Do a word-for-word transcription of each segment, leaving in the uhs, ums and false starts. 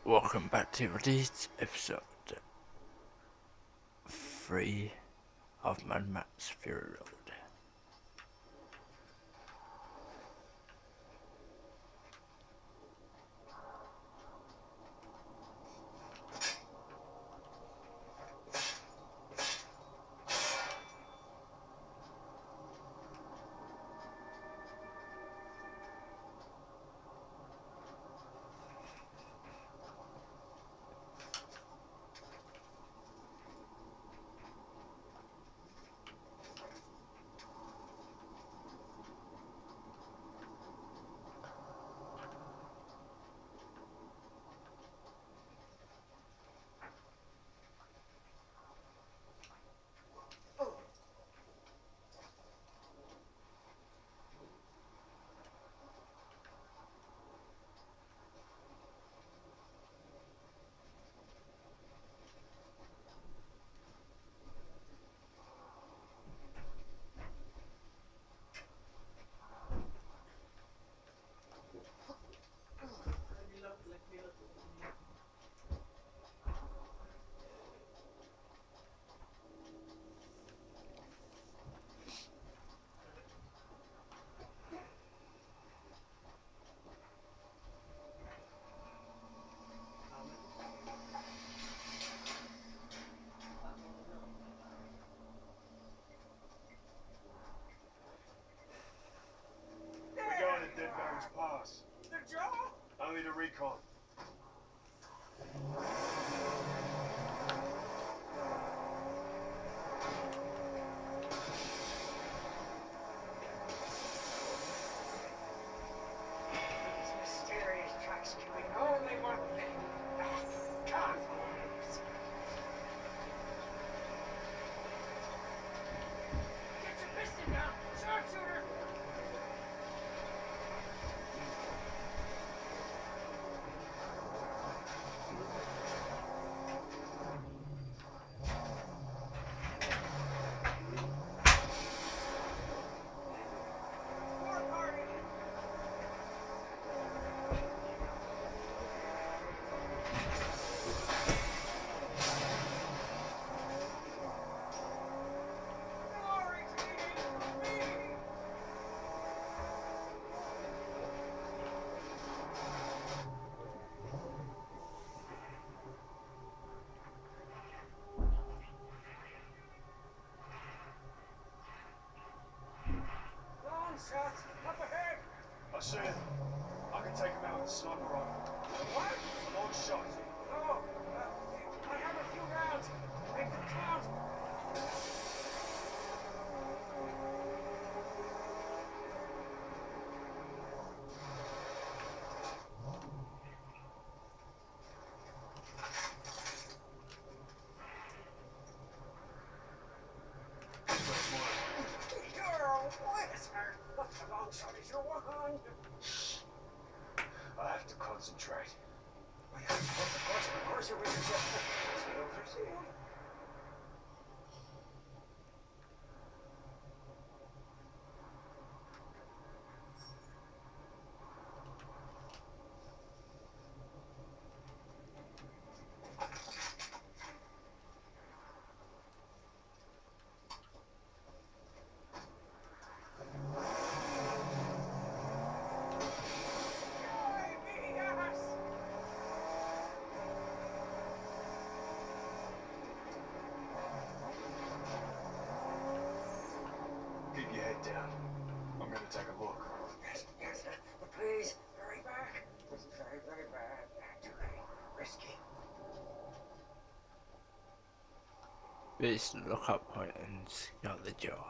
Welcome back to Evil Deedz, episode three of Mad Max Fury Road. Pass. The jaw? Only the recon. These mysterious tracks can mean only one thing. Convoys. Get your piston down, sharpshooter! Shots up ahead. I see it. I can take him out with a sniper rifle. What? Long shot. Oh, uh, I have a few rounds. Make them count. I have to concentrate. Of course, of course, you're with yourself. Sealed are sealed. Keep your head down. I'm gonna take a look. Yes, yes, but please, hurry back. This is very, very bad. Actually, risky. This lookup point and scout the jaw.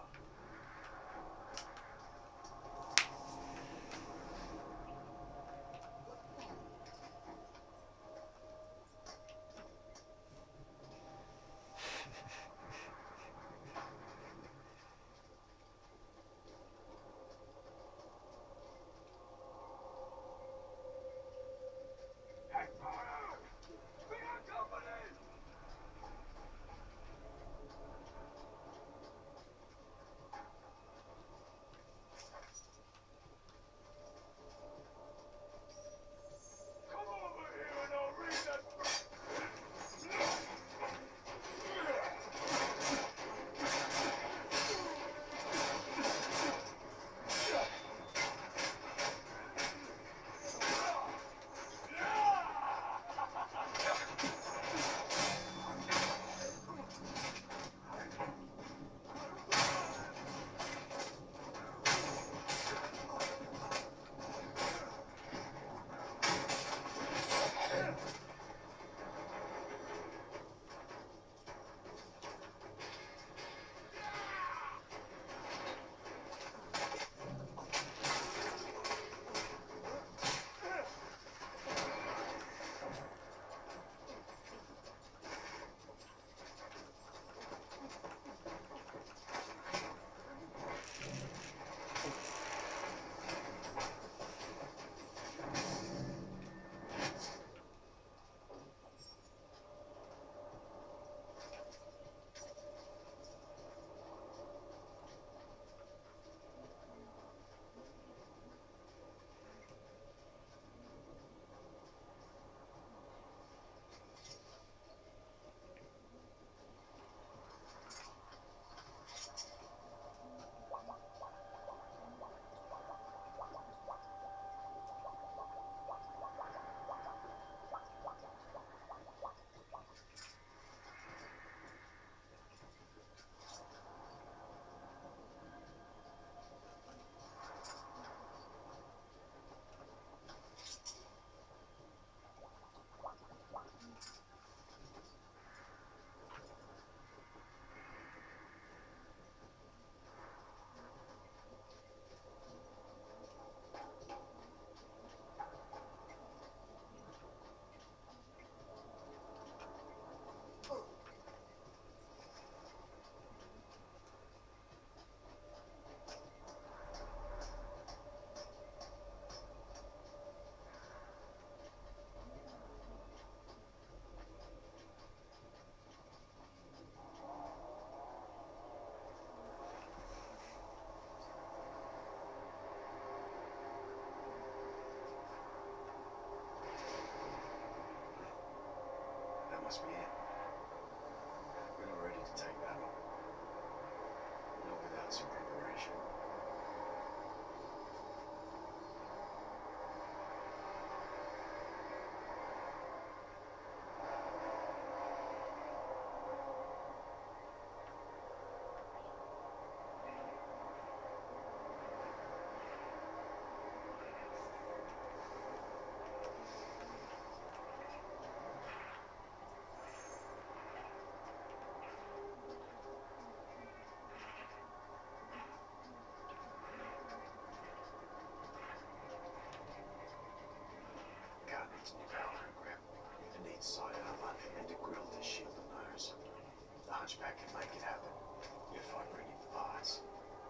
hunchback can make it happen if I bring him the parts.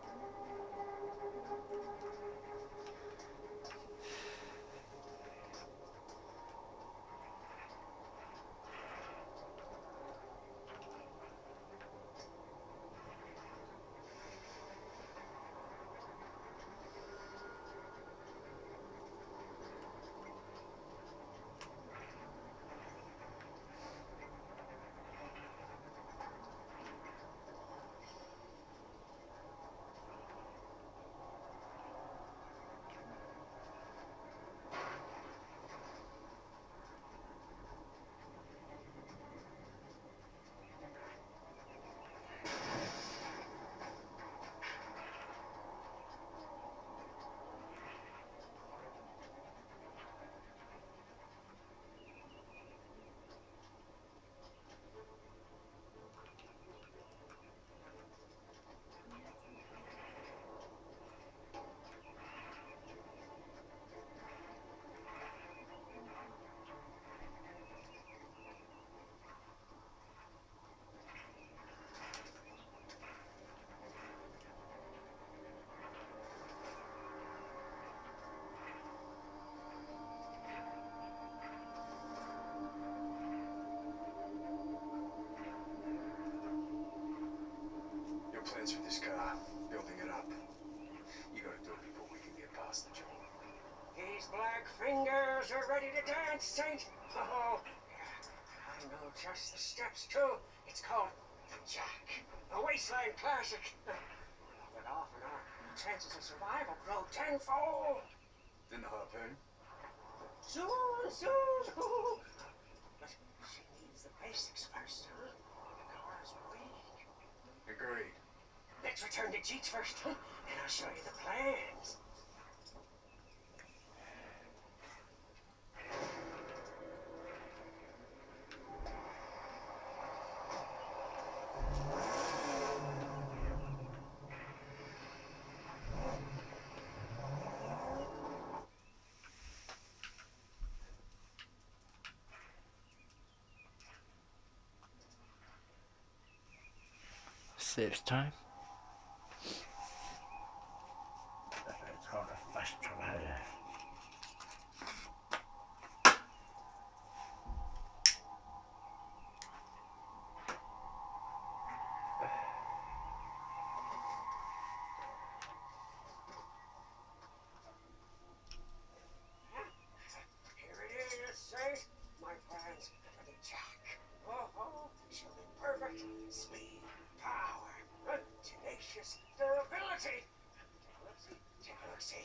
Your plans for this car, building it up. You gotta do it before we can get past the job. These black fingers are ready to dance, Saint. Oh, I know just the steps too. It's called the Jack, a wasteland classic. But off and on, chances of survival grow tenfold. Then the harpoon. Soon, soon. But she needs the basics first, huh? The car's weak. Agreed. Let's return to Jeets first, huh? And I'll show you the plans. Saves time. It's called a fast travel. Here it is, Saint. My plans for the Jack. Oh, oh, she'll be perfect. Speed, power, uh, tenacious durability. Take a look-see, take a look-see.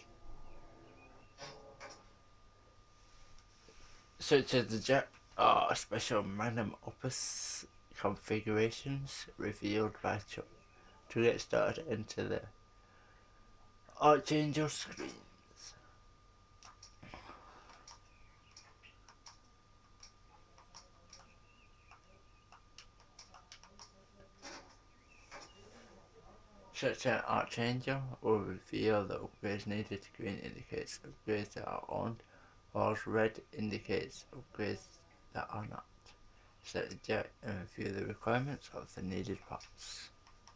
Such as the Jack are special magnum opus configurations revealed by Chuck to get started into the Archangel screens. Such an Archangel will reveal the upgrades needed to green indicates upgrades that are owned, whilst red indicates upgrades that are not. Set the Jack and review the requirements of the needed parts.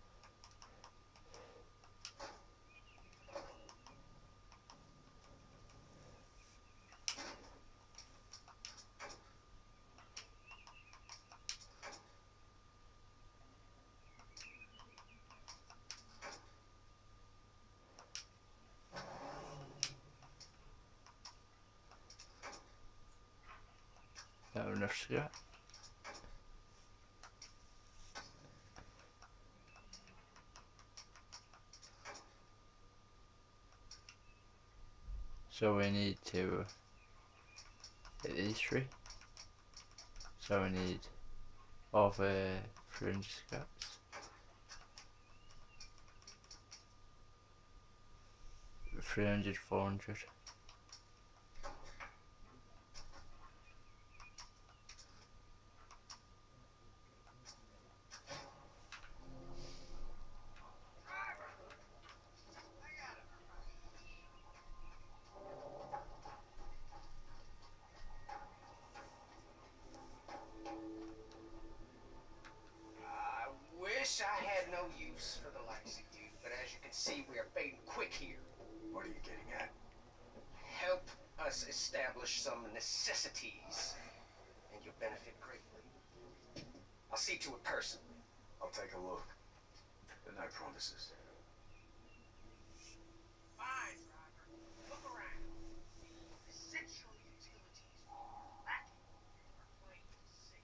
Not enough scrap. So we need to get these three. So we need over three hundred scraps. three hundred, four hundred. use for the likes of you, but as you can see, we are baiting quick here. What are you getting at? Help us establish some necessities, and you'll benefit greatly. I'll see to it personally. I'll take a look. But no promises. Fine, driver. Look around. Essential utilities are lacking and we're plain to see.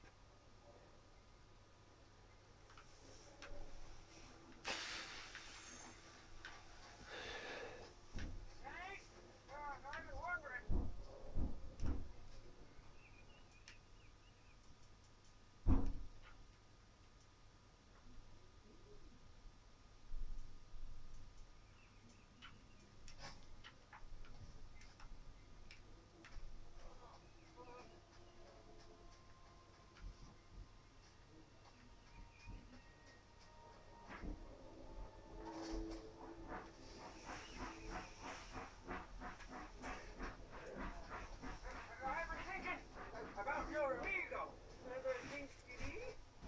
Hey? Uh, I've been wondering. I've been thinking about your amigo, the D V D.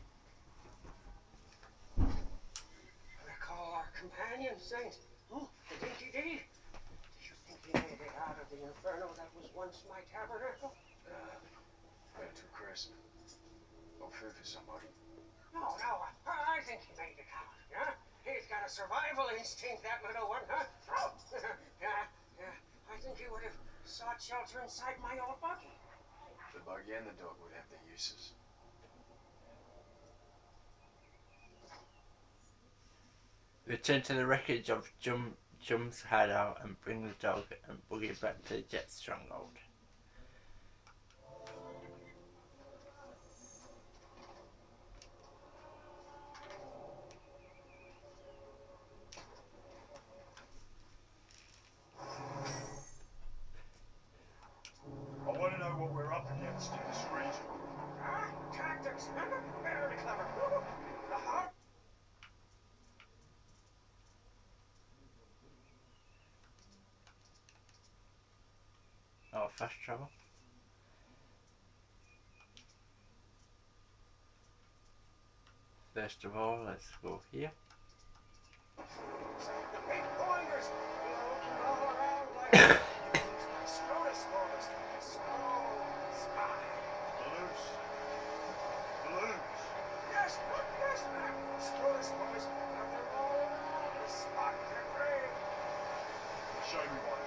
I call our companion, Saint. Hmm? The Dinky D. Do you think he made it out of the inferno that was once my tabernacle? Uh, went too crisp. No food for somebody. No, no, I, I think he made it out, yeah? He's got a survival instinct, that little one, huh? yeah, yeah. I think he would have sought shelter inside my old buggy. The buggy and the dog would have their uses. Return to the wreckage of Jum, Jum's hideout and bring the dog and buggy back to the jet stronghold. I want to know what we're up against in this region. Ah, tactics. Very clever. The heart. Oh, fast travel. First of all, let's go here. The big pointers. All around like Scrotus boys. Slow spy. Balloons. Balloons. Yes, yes, Scrotus boys. They're all around the spot. They're brave. Show me one.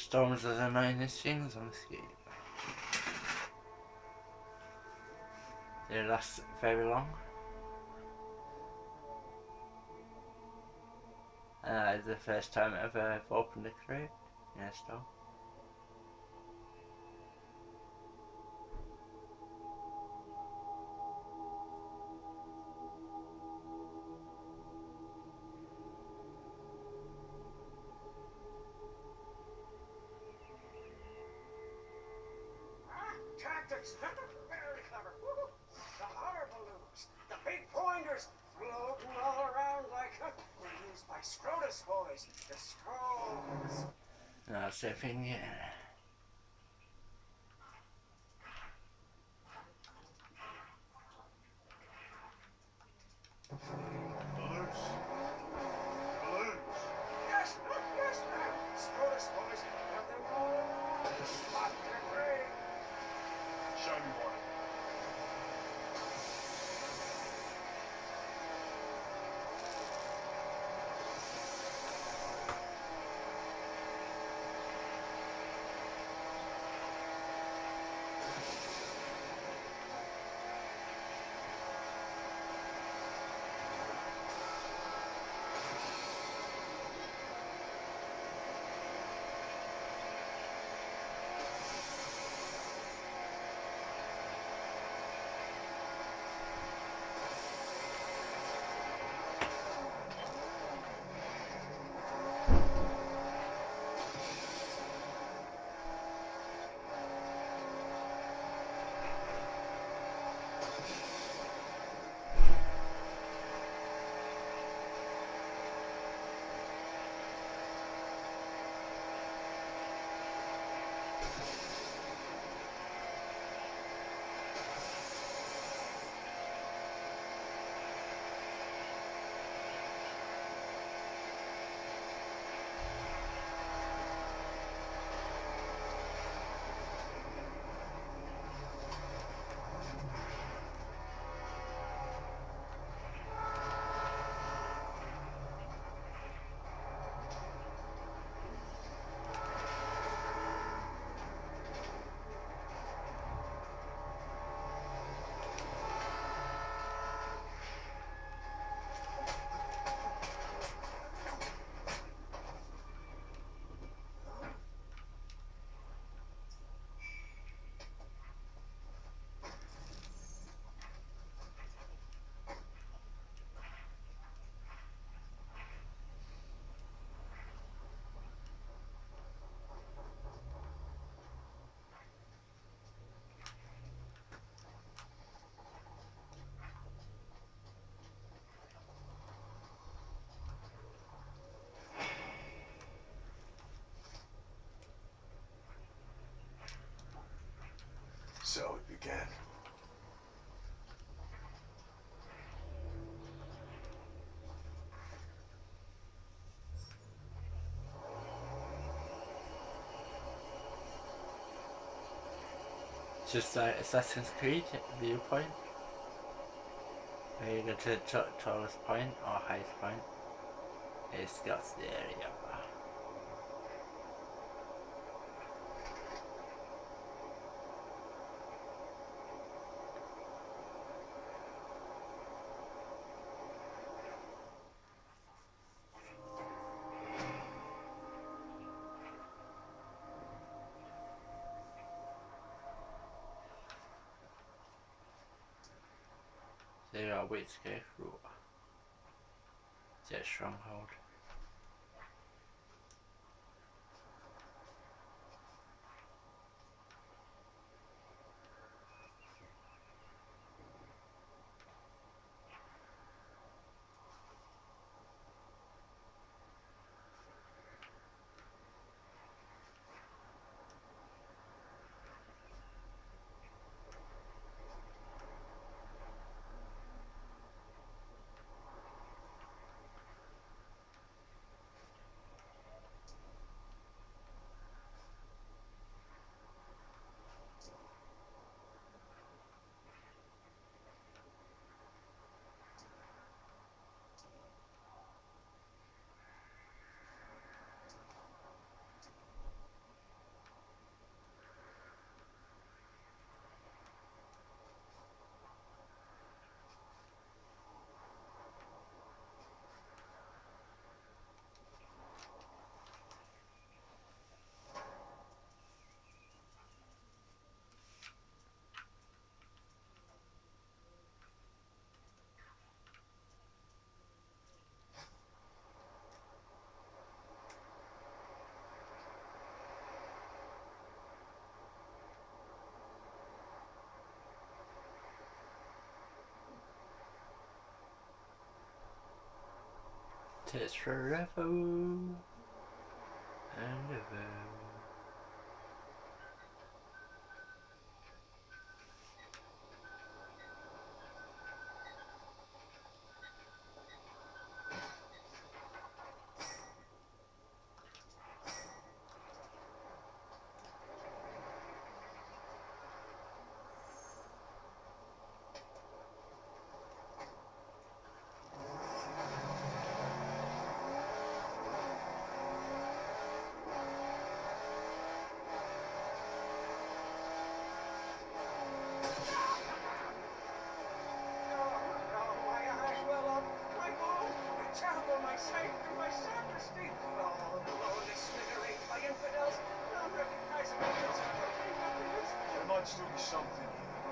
Storms are the annoyingest things on this game. They last very long. And that is the first time ever I've opened a crate in a storm. Ah, tactics. Very clever. Woo-hoo. The hover balloons. The big pointers floating all around like uh, were used by Scrotus boys. The scrolls. That's everything, yeah. Balloons. Balloons. Yes, yes, Scrotus boys. Got them all around. Spot their prey. Show me one. So it began. It's just like Assassin's Creed viewpoint. Where you go to the t- tallest point or highest point. It's got the area. So you got a way to go through. Is it a stronghold? takes forever and ever. There might still be something.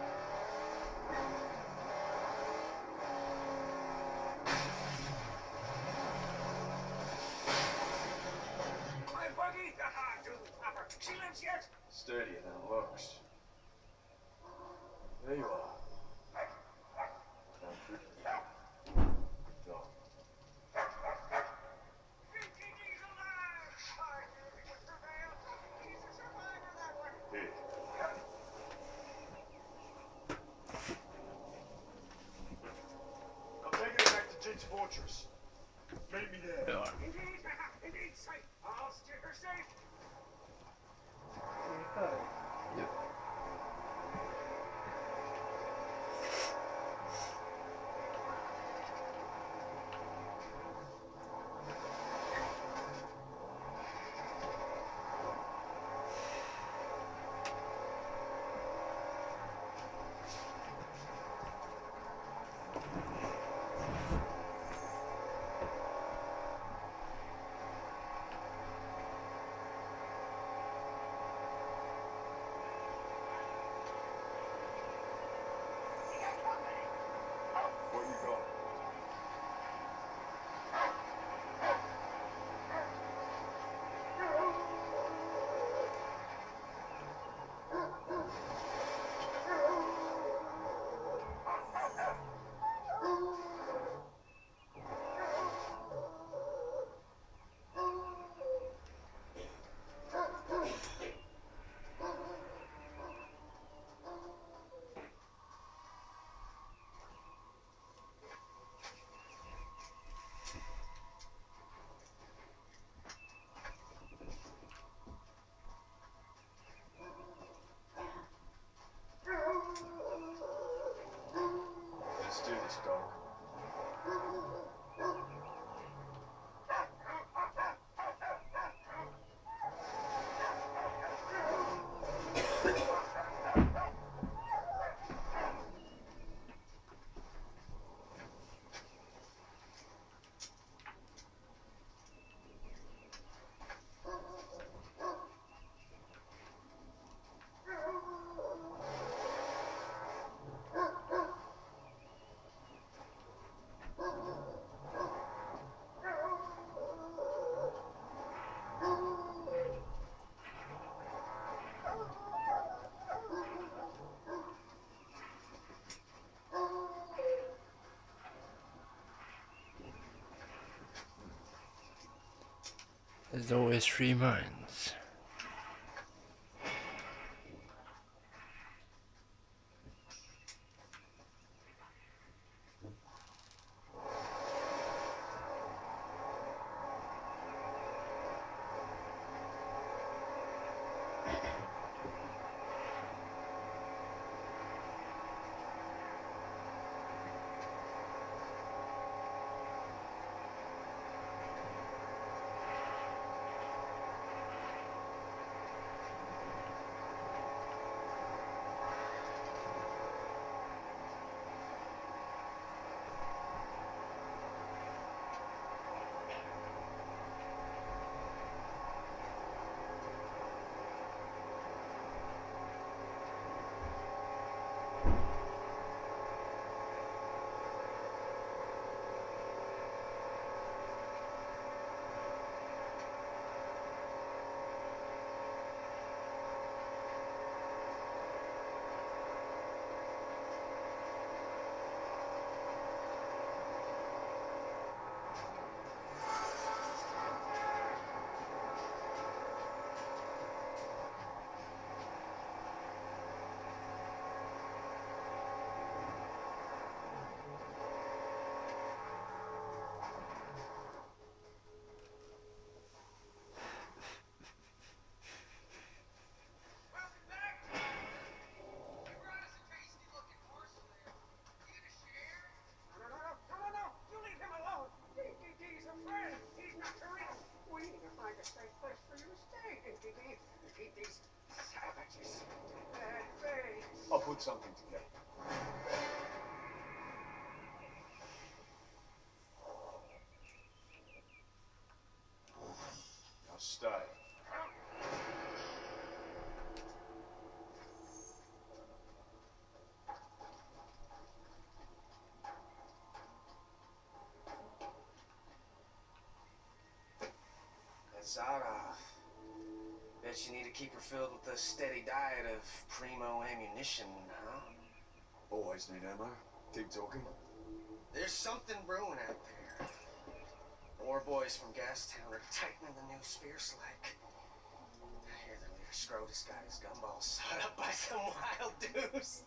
My buggy? Haha, do Papa. She lives yet? Sturdier than it looks. There you are. Don't forget. Don't. Thinking he's alive! I knew he would prevail. He's a survivor, that one. Here. I'm taking it back to Jin's fortress. Meet me there. Yeah. Indeed, haha, indeed, safe. I'll steer her safe. Yep. What you got? Let's do this, dog. There's always three minds. Just that face. I'll put something together. Now stay. That's Zarov. Bet you need to keep her filled with a steady diet of primo ammunition, huh? Always need ammo. Keep talking. There's something brewing out there. More boys from Gastown are tightening the noose fierce-like. I hear the leader Scrotus got his gumballs sawed up by some wild dudes.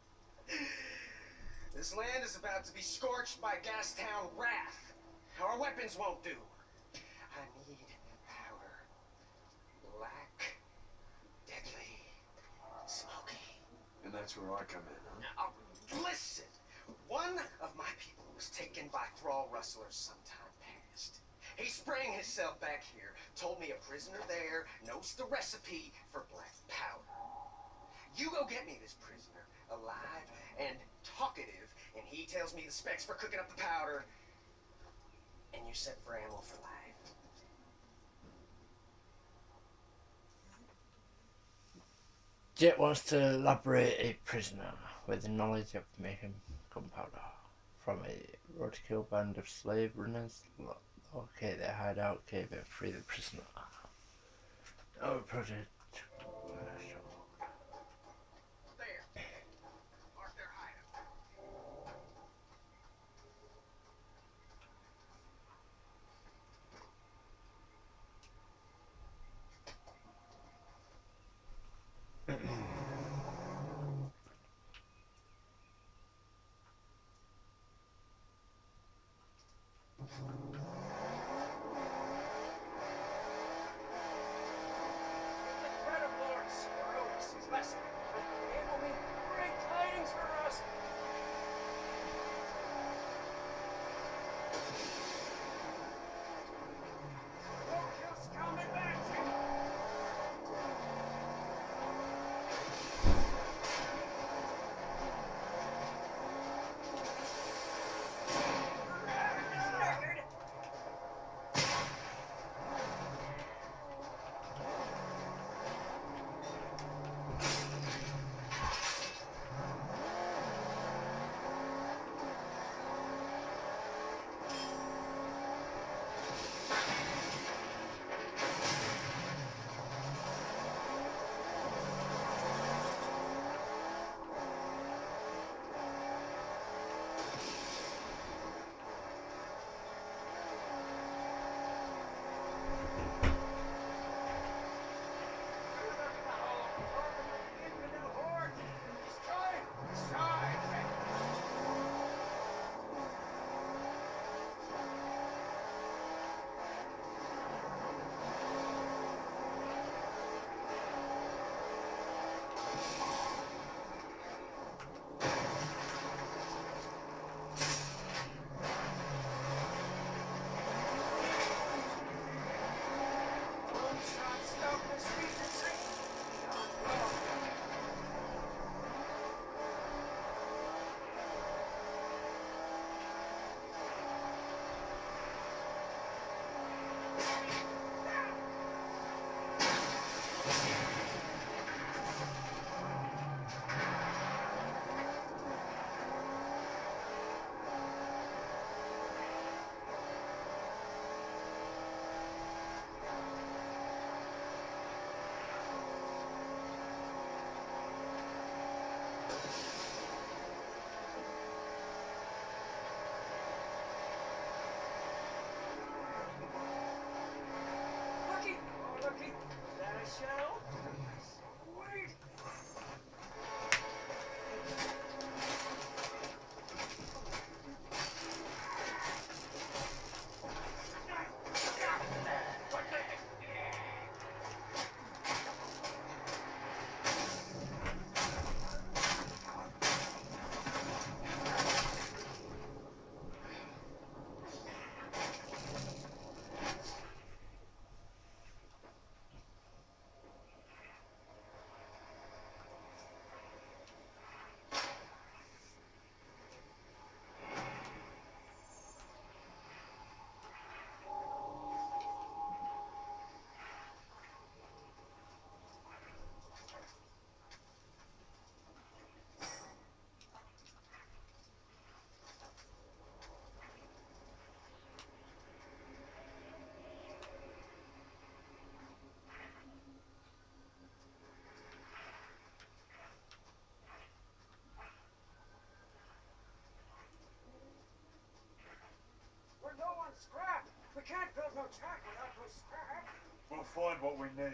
This land is about to be scorched by Gastown wrath. Our weapons won't do. I need powder. Black, deadly, smoky. And that's where I come in, huh? Uh, listen! One of my people was taken by thrall rustlers sometime past. He sprang himself back here, told me a prisoner there knows the recipe for black powder. You go get me this prisoner, alive and talkative, and he tells me the specs for cooking up the powder, and you're set for ammo for life. Jet wants to liberate a prisoner with the knowledge of making gunpowder from a roadkill band of slave runners. Locate their hideout cave and free the prisoner. Oh, project. There. Mark their hideout. find what we need.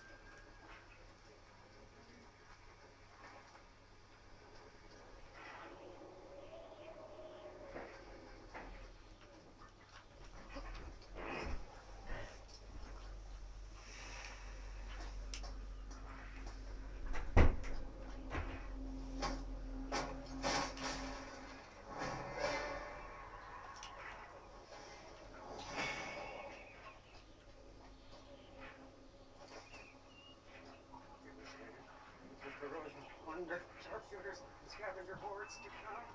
Wonder, sharpshooters, and scavenger boards to come.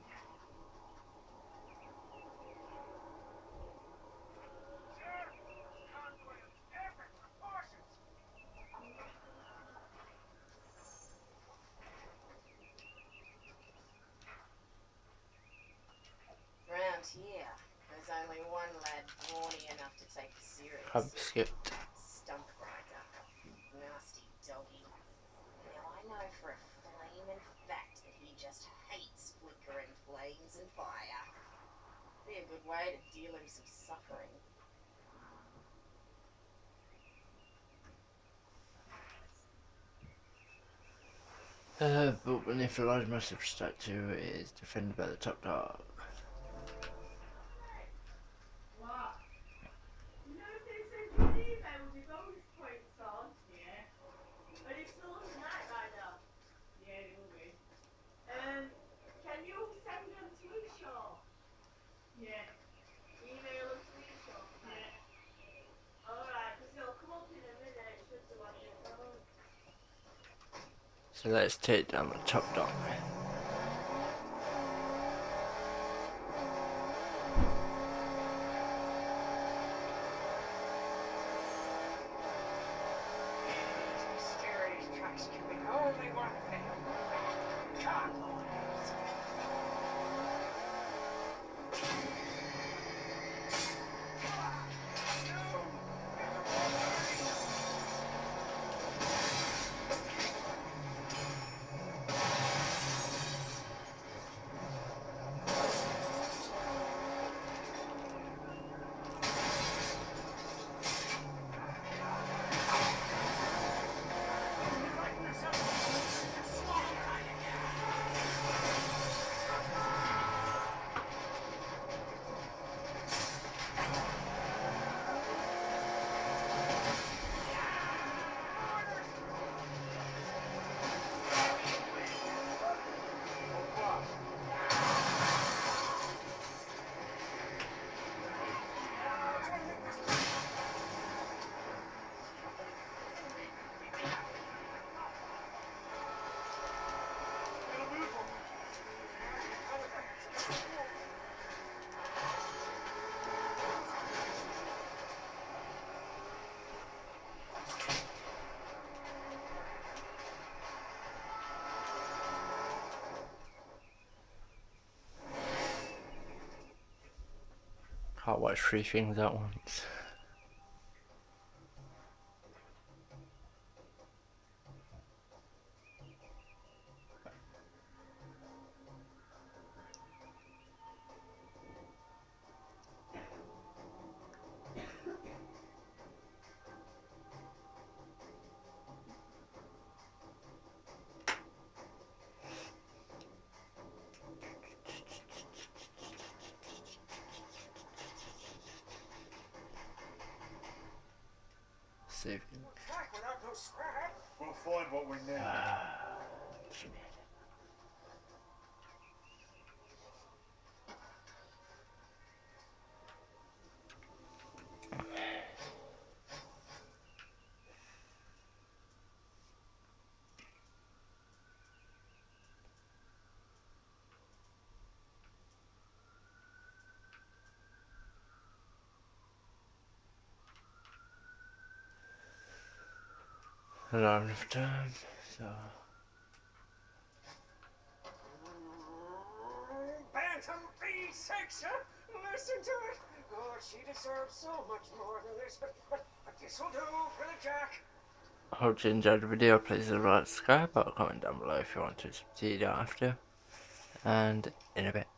Sir, convoy of epic proportions. Round here, there's only one lad brawny enough to take us serious. I've skipped. Stump grinder. Nasty doggy. Now I know for a flaming fact that he just hates flickering flames and fire. Be a good way to deal him some suffering. Uh, but beneath a large massive statue is defended by the top dog. What? You know if they send you an email with your bonus points on? Yeah. Are you still on the night rider? Yeah, they will be. Um, can you send them to eShop? Yeah. Email them to eShop? Yeah. Alright, because it'll come up in a minute, it should do on your phone. So let's take down the top dog. Mysterious tracks can be only one thing. Convoys. Can't watch three things at once. Saving. Track without no scrap. We'll find what we need. I don't have enough time, so. Bantam V six, huh? Listen to it. Oh, she deserves so much more than this, but, but, but this will do for the Jack. I hope you enjoyed the video. Please like, subscribe, or comment down below if you want to succeed after. And in a bit.